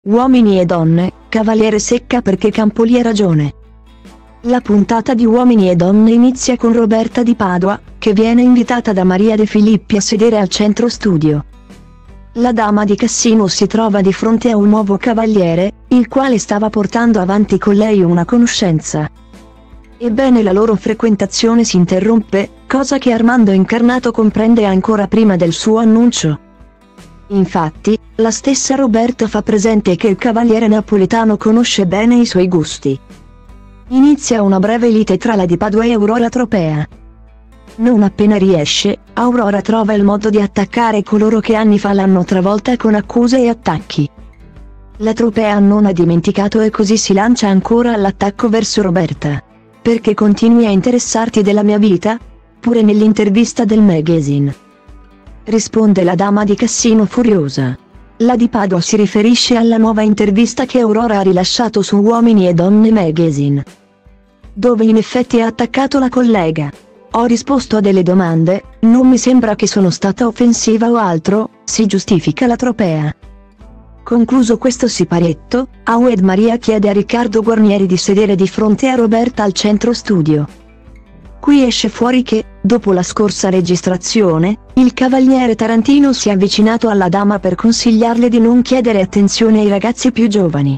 Uomini e donne, Cavaliere secca perché Campoli ha ragione. La puntata di Uomini e donne inizia con Roberta di Padua, che viene invitata da Maria De Filippi a sedere al centro studio. La dama di Cassino si trova di fronte a un nuovo cavaliere, il quale stava portando avanti con lei una conoscenza. Ebbene, la loro frequentazione si interrompe, cosa che Armando Incarnato comprende ancora prima del suo annuncio. Infatti, la stessa Roberta fa presente che il cavaliere napoletano conosce bene i suoi gusti. Inizia una breve lite tra la Di Padua e Aurora Tropea. Non appena riesce, Aurora trova il modo di attaccare coloro che anni fa l'hanno travolta con accuse e attacchi. La Tropea non ha dimenticato e così si lancia ancora all'attacco verso Roberta. Perché continui a interessarti della mia vita? Pure nell'intervista del magazine. Risponde la dama di Cassino furiosa. La Di Padua si riferisce alla nuova intervista che Aurora ha rilasciato su Uomini e Donne Magazine, dove in effetti ha attaccato la collega. Ho risposto a delle domande, non mi sembra che sono stata offensiva o altro, si giustifica la Tropea. Concluso questo siparietto, Aued Maria chiede a Riccardo Guarnieri di sedere di fronte a Roberta al centro studio. Qui esce fuori che, dopo la scorsa registrazione, il cavaliere tarantino si è avvicinato alla dama per consigliarle di non chiedere attenzione ai ragazzi più giovani.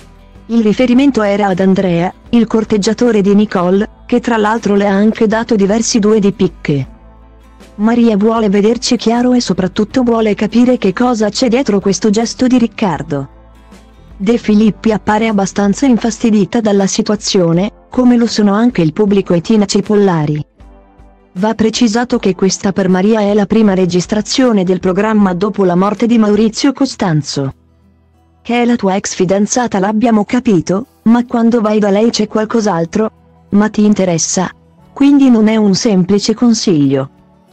Il riferimento era ad Andrea, il corteggiatore di Nicole, che tra l'altro le ha anche dato diversi due di picche. Maria vuole vederci chiaro e soprattutto vuole capire che cosa c'è dietro questo gesto di Riccardo. De Filippi appare abbastanza infastidita dalla situazione, come lo sono anche il pubblico e Tina Cipollari. Va precisato che questa per Maria è la prima registrazione del programma dopo la morte di Maurizio Costanzo. Che è la tua ex fidanzata l'abbiamo capito, ma quando vai da lei c'è qualcos'altro? Ma ti interessa? Quindi non è un semplice consiglio.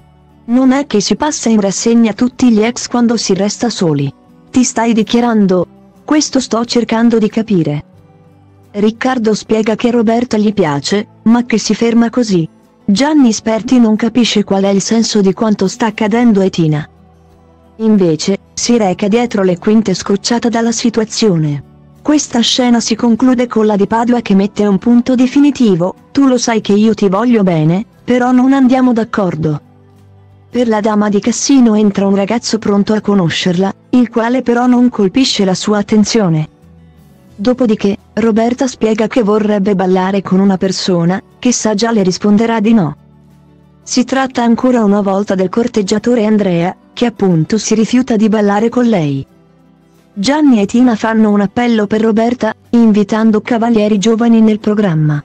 Non è che si passa in rassegna tutti gli ex quando si resta soli. Ti stai dichiarando? Questo sto cercando di capire. Riccardo spiega che Roberta gli piace, ma che si ferma così. Gianni Sperti non capisce qual è il senso di quanto sta accadendo e Tina, invece, si reca dietro le quinte scocciata dalla situazione. Questa scena si conclude con la Di Padua che mette un punto definitivo: tu lo sai che io ti voglio bene, però non andiamo d'accordo. Per la dama di Cassino entra un ragazzo pronto a conoscerla, il quale però non colpisce la sua attenzione. Dopodiché, Roberta spiega che vorrebbe ballare con una persona, che sa già le risponderà di no. Si tratta ancora una volta del corteggiatore Andrea, che appunto si rifiuta di ballare con lei. Gianni e Tina fanno un appello per Roberta, invitando cavalieri giovani nel programma.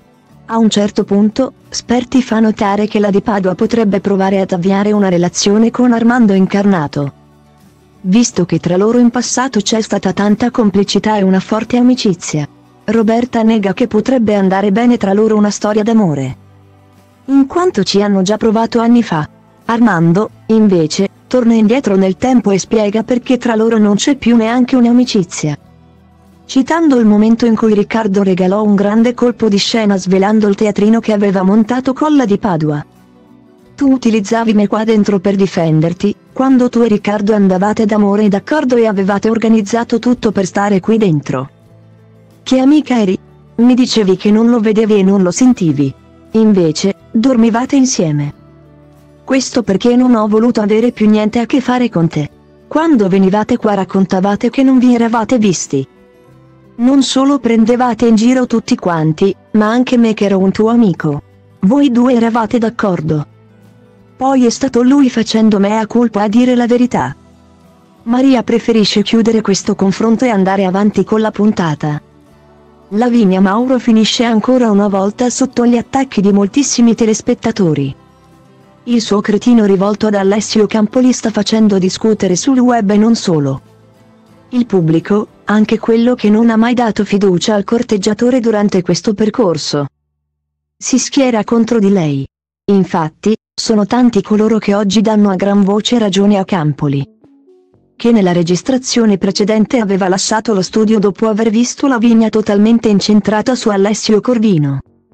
A un certo punto, Sperti fa notare che la Di Padua potrebbe provare ad avviare una relazione con Armando Incarnato. Visto che tra loro in passato c'è stata tanta complicità e una forte amicizia, Roberta nega che potrebbe andare bene tra loro una storia d'amore, in quanto ci hanno già provato anni fa. Armando, invece, torna indietro nel tempo e spiega perché tra loro non c'è più neanche un'amicizia, citando il momento in cui Riccardo regalò un grande colpo di scena svelando il teatrino che aveva montato con la Di Padua. Tu utilizzavi me qua dentro per difenderti, quando tu e Riccardo andavate d'amore e d'accordo e avevate organizzato tutto per stare qui dentro. Che amica eri? Mi dicevi che non lo vedevi e non lo sentivi. Invece, dormivate insieme. Questo perché non ho voluto avere più niente a che fare con te. Quando venivate qua raccontavate che non vi eravate visti. Non solo prendevate in giro tutti quanti, ma anche me che ero un tuo amico. Voi due eravate d'accordo. Poi è stato lui facendo mea culpa a dire la verità. Maria preferisce chiudere questo confronto e andare avanti con la puntata. Lavinia Mauro finisce ancora una volta sotto gli attacchi di moltissimi telespettatori. Il suo cretino rivolto ad Alessio Campoli sta facendo discutere sul web e non solo. Il pubblico, anche quello che non ha mai dato fiducia al corteggiatore durante questo percorso, si schiera contro di lei. Infatti, sono tanti coloro che oggi danno a gran voce ragione a Campoli, che nella registrazione precedente aveva lasciato lo studio dopo aver visto Lavinia totalmente incentrata su Alessio Corvino,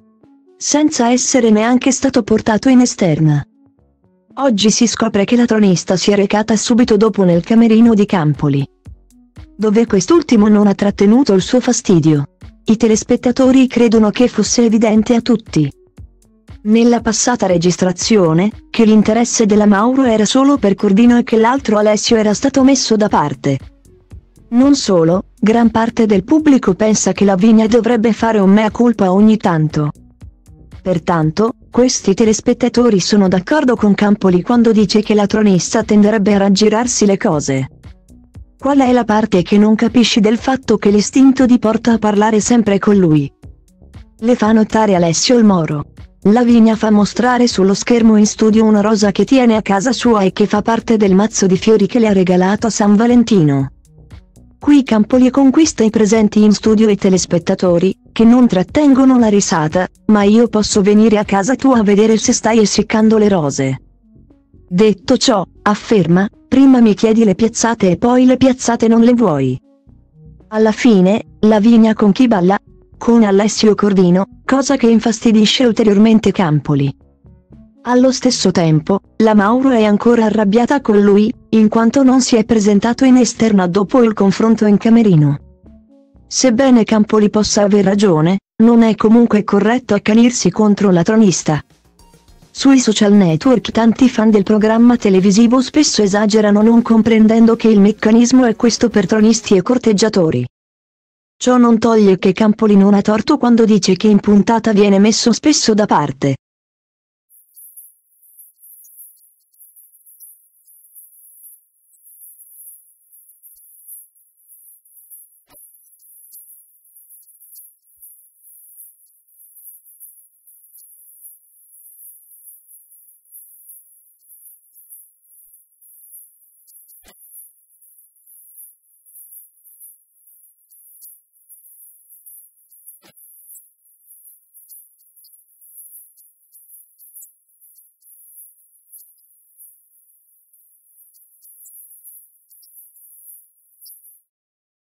senza essere neanche stato portato in esterna. Oggi si scopre che la tronista si è recata subito dopo nel camerino di Campoli. dove quest'ultimo non ha trattenuto il suo fastidio. I telespettatori credono che fosse evidente a tutti, nella passata registrazione, che l'interesse della Mauro era solo per Cordino e che l'altro Alessio era stato messo da parte. Non solo, gran parte del pubblico pensa che Lavinia dovrebbe fare un mea culpa ogni tanto. Pertanto, questi telespettatori sono d'accordo con Campoli quando dice che la tronista tenderebbe a raggirarsi le cose. Qual è la parte che non capisci del fatto che l'istinto ti porta a parlare sempre con lui? Le fa notare Alessio il Moro. Lavinia fa mostrare sullo schermo in studio una rosa che tiene a casa sua e che fa parte del mazzo di fiori che le ha regalato a San Valentino. Qui Campoli conquista i presenti in studio e i telespettatori, che non trattengono la risata, ma io posso venire a casa tua a vedere se stai essiccando le rose. Detto ciò, afferma, prima mi chiedi le piazzate e poi le piazzate non le vuoi. Alla fine, Lavinia con chi balla? Con Alessio Cordino, cosa che infastidisce ulteriormente Campoli. Allo stesso tempo, la Mauro è ancora arrabbiata con lui, in quanto non si è presentato in esterna dopo il confronto in camerino. Sebbene Campoli possa aver ragione, non è comunque corretto accanirsi contro la tronista. Sui social network tanti fan del programma televisivo spesso esagerano non comprendendo che il meccanismo è questo per tronisti e corteggiatori. Ciò non toglie che Campoli non ha torto quando dice che in puntata viene messo spesso da parte.